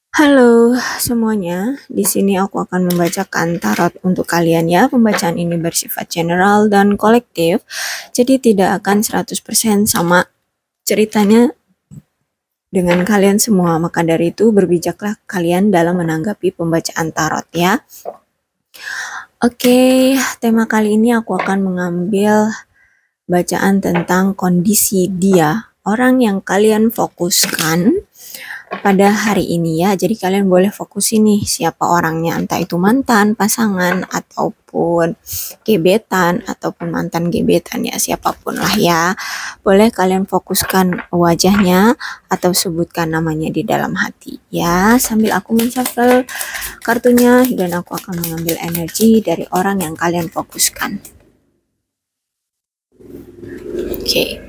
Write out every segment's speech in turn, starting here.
Halo semuanya, di sini aku akan membacakan tarot untuk kalian ya. Pembacaan ini bersifat general dan kolektif, jadi tidak akan 100% sama ceritanya dengan kalian semua. Maka dari itu berbijaklah kalian dalam menanggapi pembacaan tarot ya. Oke, tema kali ini aku akan mengambil bacaan tentang kondisi dia, orang yang kalian fokuskan pada hari ini ya. Jadi kalian boleh fokus ini siapa orangnya, entah itu mantan, pasangan, ataupun gebetan, ataupun mantan gebetan ya, siapapun lah ya. Boleh kalian fokuskan wajahnya atau sebutkan namanya di dalam hati ya, sambil aku menshuffle kartunya dan aku akan mengambil energi dari orang yang kalian fokuskan. Oke.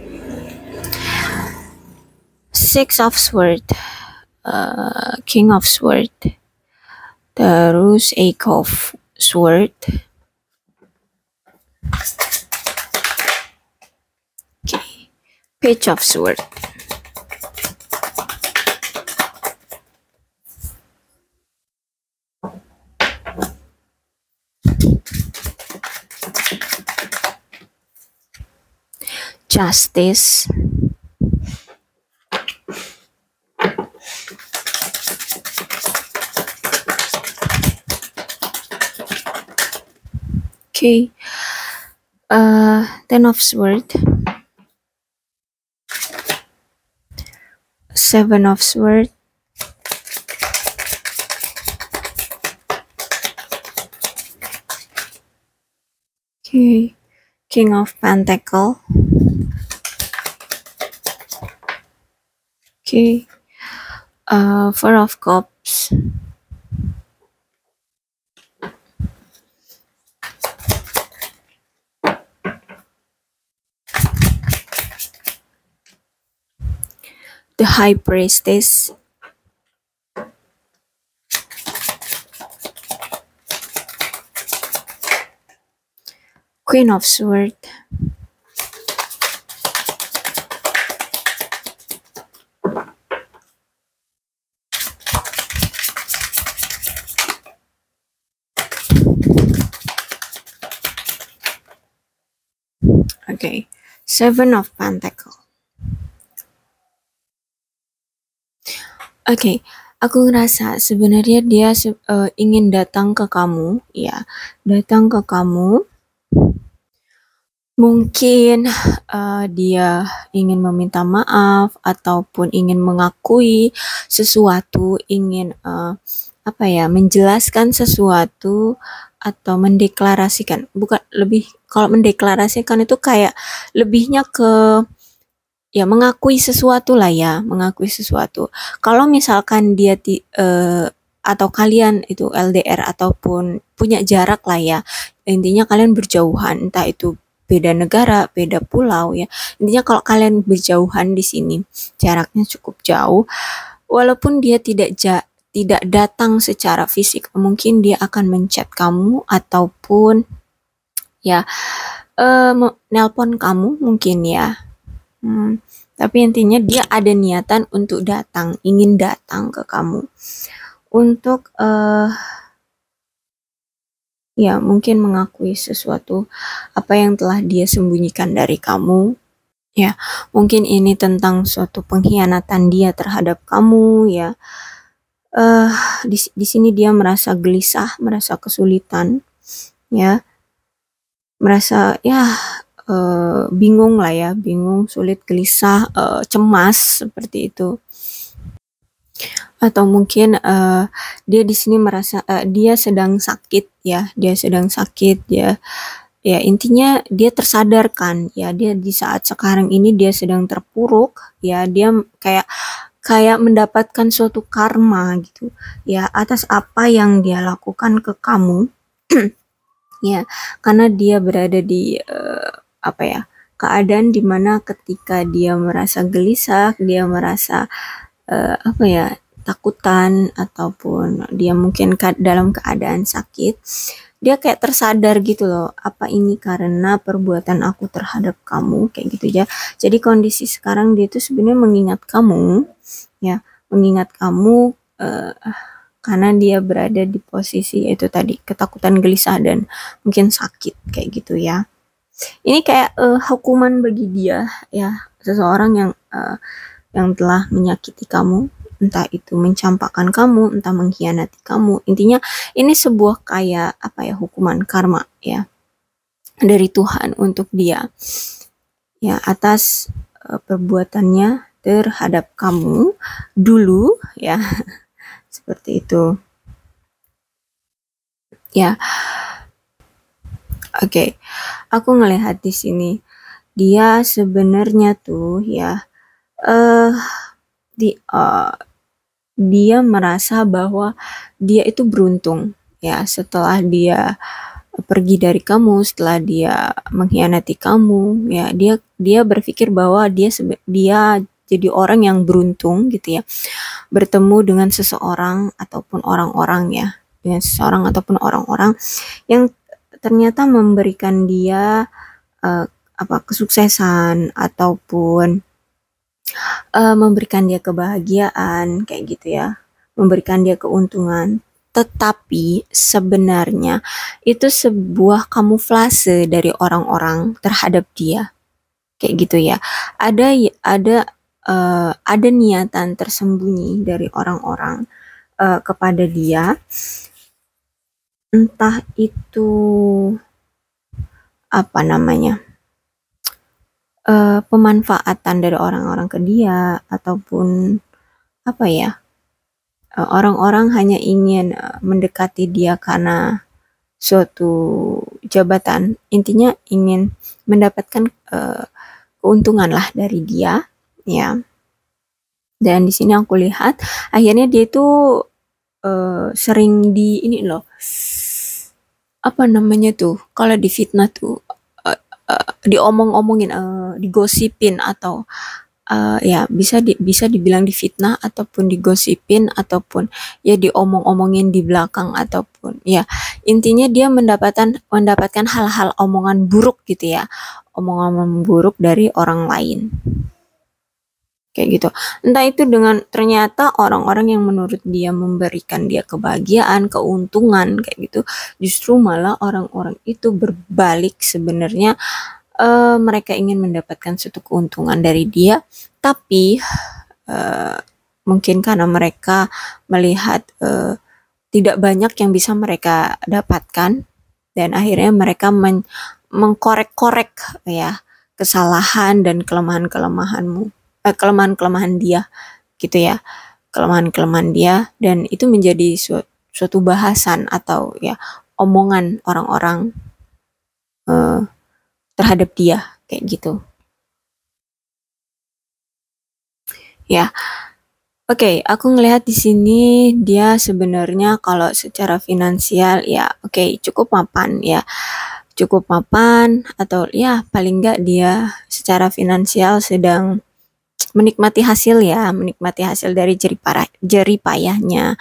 Six of Swords, King of Sword, terus Eight of Sword, Page of Sword, Justice, okay, Ten of Sword, Seven of Sword, okay, King of Pentacle, okay, Four of Cups, the High Priestess, Queen of Swords, okay, Seven of Pentacle. Oke, aku ngerasa sebenarnya dia ingin datang ke kamu, ya, datang ke kamu. Mungkin dia ingin meminta maaf ataupun ingin mengakui sesuatu, ingin menjelaskan sesuatu atau mendeklarasikan. Bukan lebih, kalau mendeklarasikan itu kayak lebihnya ke ya mengakui sesuatu lah ya, mengakui sesuatu. Kalau misalkan dia atau kalian itu LDR ataupun punya jarak lah ya, intinya kalian berjauhan, entah itu beda negara, beda pulau ya. Intinya kalau kalian berjauhan di sini, jaraknya cukup jauh, walaupun dia tidak datang secara fisik, mungkin dia akan menchat kamu ataupun ya nelpon kamu mungkin ya. Tapi intinya dia ada niatan untuk datang, ingin datang ke kamu untuk ya mungkin mengakui sesuatu apa yang telah dia sembunyikan dari kamu. Ya, mungkin ini tentang suatu pengkhianatan dia terhadap kamu ya. Di sini dia merasa gelisah, merasa kesulitan ya. Merasa ya bingung lah ya, bingung, sulit, gelisah, cemas seperti itu. Atau mungkin dia di sini merasa dia sedang sakit ya, dia sedang sakit ya. Ya intinya dia tersadarkan ya, dia di saat sekarang ini dia sedang terpuruk ya, dia kayak mendapatkan suatu karma gitu ya atas apa yang dia lakukan ke kamu. Ya, karena dia berada di keadaan dimana ketika dia merasa gelisah, dia merasa takutan ataupun dia mungkin dalam keadaan sakit, dia kayak tersadar gitu loh, apa ini karena perbuatan aku terhadap kamu, kayak gitu ya. Jadi kondisi sekarang dia tuh sebenarnya mengingat kamu ya, mengingat kamu uh, karena dia berada di posisi itu tadi ketakutan, gelisah, dan mungkin sakit kayak gitu ya. Ini kayak hukuman bagi dia ya, seseorang yang telah menyakiti kamu, entah itu mencampakkan kamu, entah mengkhianati kamu. Intinya ini sebuah kayak apa ya, hukuman karma ya dari Tuhan untuk dia ya atas perbuatannya terhadap kamu dulu ya. Seperti itu ya. Oke, aku ngelihat di sini dia sebenarnya tuh ya dia merasa bahwa dia itu beruntung ya setelah dia pergi dari kamu, setelah dia mengkhianati kamu ya, dia berpikir bahwa dia jadi orang yang beruntung gitu ya, bertemu dengan seseorang ataupun orang-orang ya, dengan seseorang ataupun orang-orang yang ternyata memberikan dia kesuksesan ataupun memberikan dia kebahagiaan kayak gitu ya, memberikan dia keuntungan. Tetapi sebenarnya itu sebuah kamuflase dari orang-orang terhadap dia kayak gitu ya. Ada niatan tersembunyi dari orang-orang kepada dia, entah itu apa namanya, pemanfaatan dari orang-orang ke dia, ataupun apa ya, orang-orang hanya ingin mendekati dia karena suatu jabatan, intinya ingin mendapatkan keuntungan lah dari dia ya. Dan di sini aku lihat akhirnya dia itu sering di ini loh, apa namanya tuh, kalau difitnah tuh diomong-omongin, digosipin, atau ya bisa dibilang difitnah ataupun digosipin ataupun ya diomong-omongin di belakang, ataupun ya intinya dia mendapatkan hal-hal omongan buruk gitu ya, omongan buruk dari orang lain kayak gitu. Entah itu dengan ternyata orang-orang yang menurut dia memberikan dia kebahagiaan, keuntungan kayak gitu, justru malah orang-orang itu berbalik sebenarnya mereka ingin mendapatkan suatu keuntungan dari dia, tapi mungkin karena mereka melihat tidak banyak yang bisa mereka dapatkan, dan akhirnya mereka mengkorek-korek ya kesalahan dan kelemahan-kelemahan dia gitu ya, kelemahan-kelemahan dia, dan itu menjadi suatu bahasan atau ya omongan orang-orang terhadap dia kayak gitu ya. Oke, aku ngelihat di sini dia sebenarnya kalau secara finansial ya cukup mapan ya, cukup mapan, atau ya paling enggak dia secara finansial sedang menikmati hasil ya, menikmati hasil dari jerih payahnya.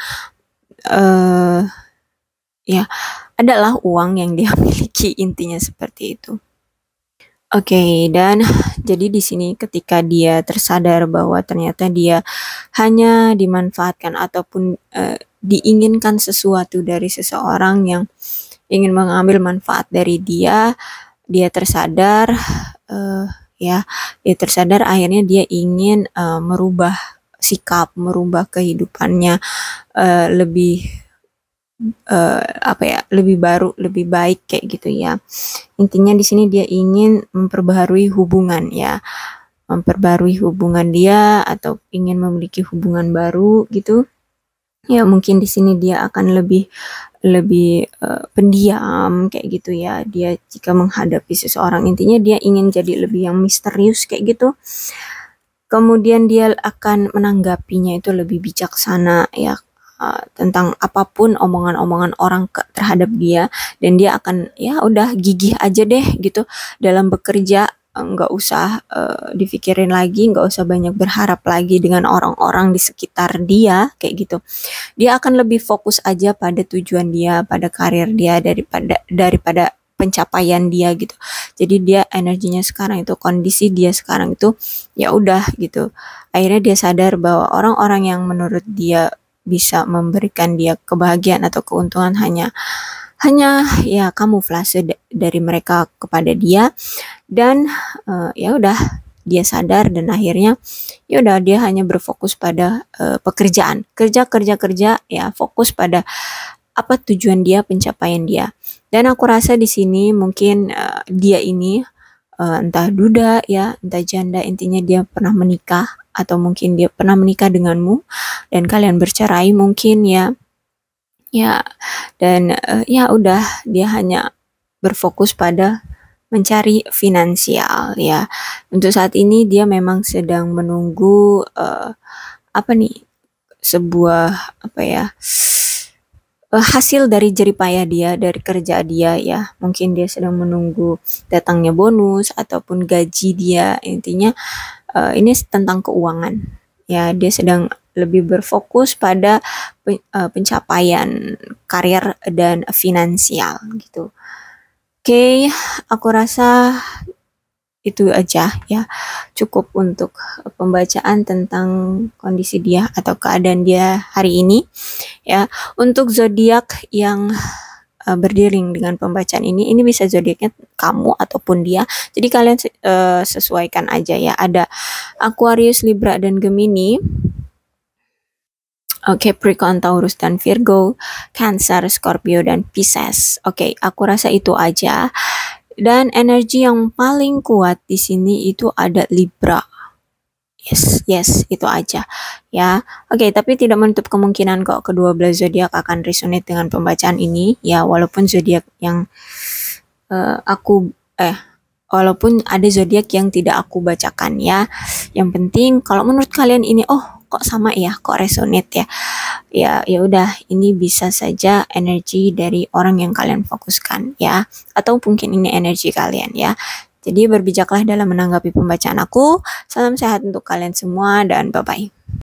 Ya adalah uang yang dia miliki, intinya seperti itu. Oke, dan jadi di sini ketika dia tersadar bahwa ternyata dia hanya dimanfaatkan ataupun diinginkan sesuatu dari seseorang yang ingin mengambil manfaat dari dia, dia tersadar ya, dia tersadar akhirnya dia ingin merubah sikap, merubah kehidupannya lebih lebih baru, lebih baik kayak gitu ya. Intinya di sini dia ingin memperbaharui hubungan ya, memperbarui hubungan dia, atau ingin memiliki hubungan baru gitu. Ya mungkin di sini dia akan lebih pendiam kayak gitu ya. Dia jika menghadapi seseorang, intinya dia ingin jadi lebih yang misterius kayak gitu. Kemudian dia akan menanggapinya itu lebih bijaksana ya, tentang apapun omongan-omongan orang terhadap dia, dan dia akan ya udah gigih aja deh gitu dalam bekerja, nggak usah dipikirin lagi, nggak usah banyak berharap lagi dengan orang-orang di sekitar dia kayak gitu. Dia akan lebih fokus aja pada tujuan dia, pada karir dia, daripada pencapaian dia gitu. Jadi dia energinya sekarang itu, kondisi dia sekarang itu ya udah gitu. Akhirnya dia sadar bahwa orang-orang yang menurut dia bisa memberikan dia kebahagiaan atau keuntungan hanya ya kamuflase dari mereka kepada dia. Dan ya udah dia sadar dan akhirnya ya udah dia hanya berfokus pada pekerjaan, kerja ya, fokus pada apa tujuan dia, pencapaian dia. Dan aku rasa di sini mungkin dia ini entah duda ya, entah janda, intinya dia pernah menikah atau mungkin dia pernah menikah denganmu dan kalian bercerai mungkin ya. Ya, dan ya udah dia hanya berfokus pada mencari finansial ya. Untuk saat ini dia memang sedang menunggu apa nih, sebuah apa ya, hasil dari jeripayah dia, dari kerja dia ya. Mungkin dia sedang menunggu datangnya bonus ataupun gaji dia. Intinya ini tentang keuangan ya. Dia sedang lebih berfokus pada pencapaian karir dan finansial gitu. Oke, aku rasa itu aja ya, cukup untuk pembacaan tentang kondisi dia atau keadaan dia hari ini ya. Untuk zodiak yang berdering dengan pembacaan ini bisa zodiaknya kamu ataupun dia, jadi kalian sesuaikan aja ya. Ada Aquarius, Libra, dan Gemini. Capricorn, Taurus, dan Virgo, Cancer, Scorpio, dan Pisces. Aku rasa itu aja. Dan energi yang paling kuat di sini itu ada Libra. Yes, itu aja ya. Tapi tidak menutup kemungkinan kok kedua belah zodiak akan resonate dengan pembacaan ini ya, walaupun zodiak yang walaupun ada zodiak yang tidak aku bacakan ya. Yang penting kalau menurut kalian ini kok sama ya, kok resonate ya udah, ini bisa saja energi dari orang yang kalian fokuskan ya, atau mungkin ini energi kalian ya. Jadi berbijaklah dalam menanggapi pembacaan aku. Salam sehat untuk kalian semua dan bye bye.